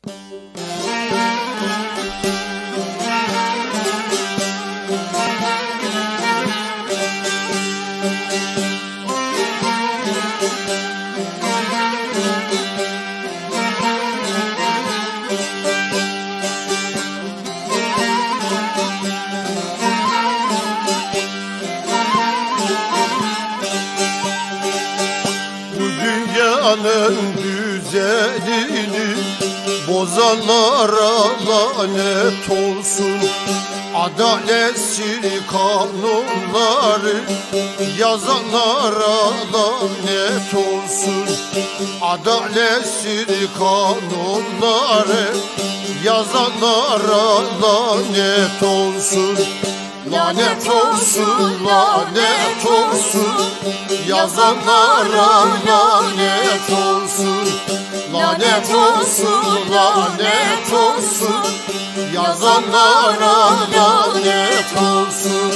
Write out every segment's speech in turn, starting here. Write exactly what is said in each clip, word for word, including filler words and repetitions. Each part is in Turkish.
Dünyanın güzelini bozanlara lanet olsun. Adaletsiz kanunları yazanlara lanet olsun. Adaletsiz kanunları yazanlara lanet olsun. Lanet olsun, lanet olsun, yazanlara lanet olsun. Lanet olsun, lanet olsun, yazanlara lanet olsun.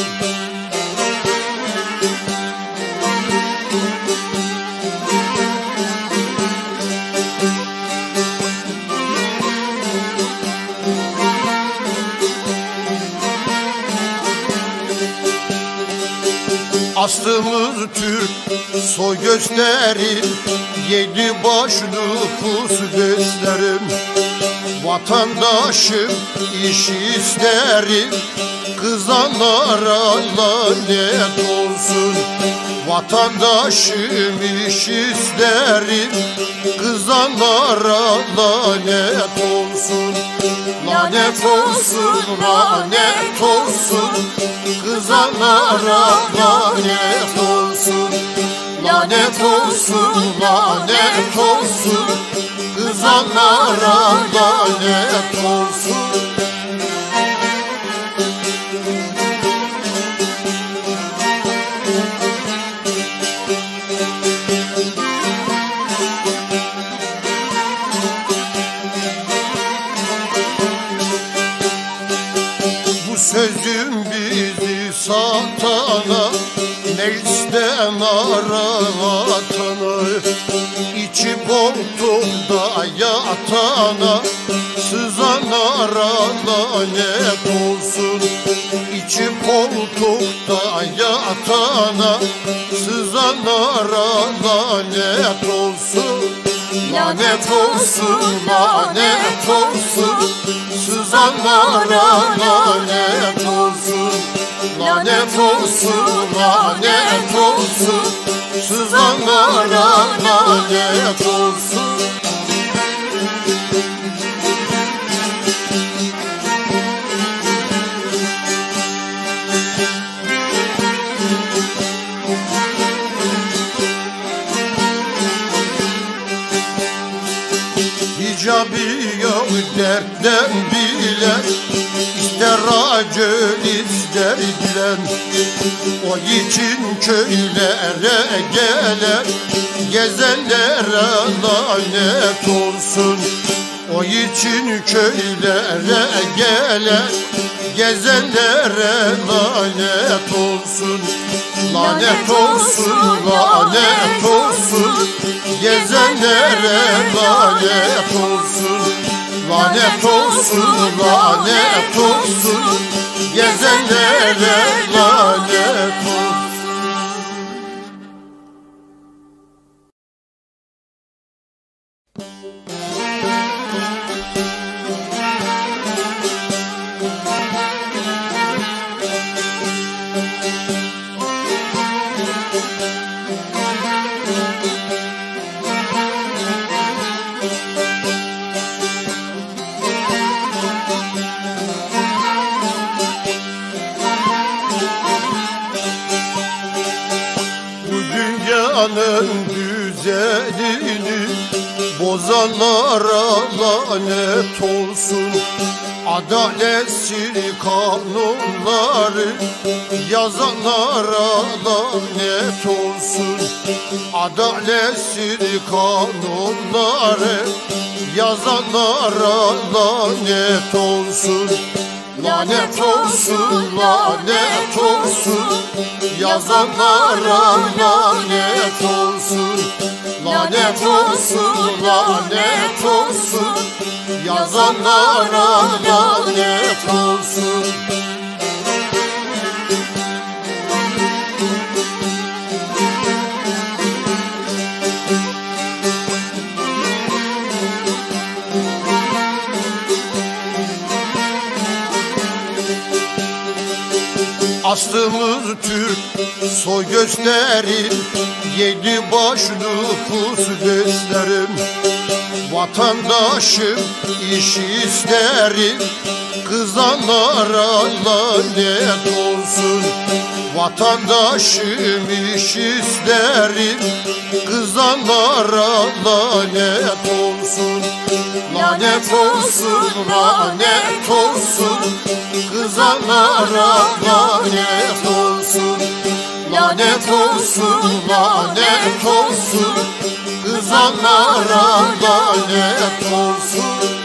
Aslımız Türk, soy gösterim, yedi baş nüfus beslerim. Vatandaşım iş isterim, kızanlara lanet olsun. Vatandaşım iş isterim, kızanlara lanet olsun. Lanet olsun, lanet olsun, kızanlara lanet olsun. Lanet olsun, lanet olsun, kızanlara lanet olsun. Bu sözüm bizi satana, meclisten aratana, içi koltukta yatana, sızanlara lanet olsun. İçi koltukta yatana, sızanlara lanet olsun. Lanet olsun, lanet olsun, sızanlara lanet olsun. Lanet olsun, lanet olsun, sızanlara lanet olsun. Hicabi yok dertten bilen, İster acı ister dilen. O için köylere gelen, gezenlere lanet olsun. O için köylere gelen, gezenlere lanet olsun. Lanet olsun, lanet olsun, gezenlere lanet olsun. Lanet olsun, lanet olsun, gezenlere lanet olsun. Dünyanın güzelini bozanlara lanet olsun. Adaletsiz kanunları yazanlara lanet olsun. Adaletsiz kanunları yazanlara lanet olsun. lanet olsun, lanet olsun. Yazanlara lanet olsun, lanet olsun, lanet olsun. Yazanlara lanet olsun. Aslımız Türk, soy gösterim, yedi başlı pus beslerim. Vatandaşım, iş isterim, kızanlara lanet olsun. Vatandaşım, iş isterim, kızanlara lanet olsun. Lanet olsun, lanet olsun. Kızanlara lanet olsun. Lanet olsun, lanet olsun. Kızanlara lanet olsun.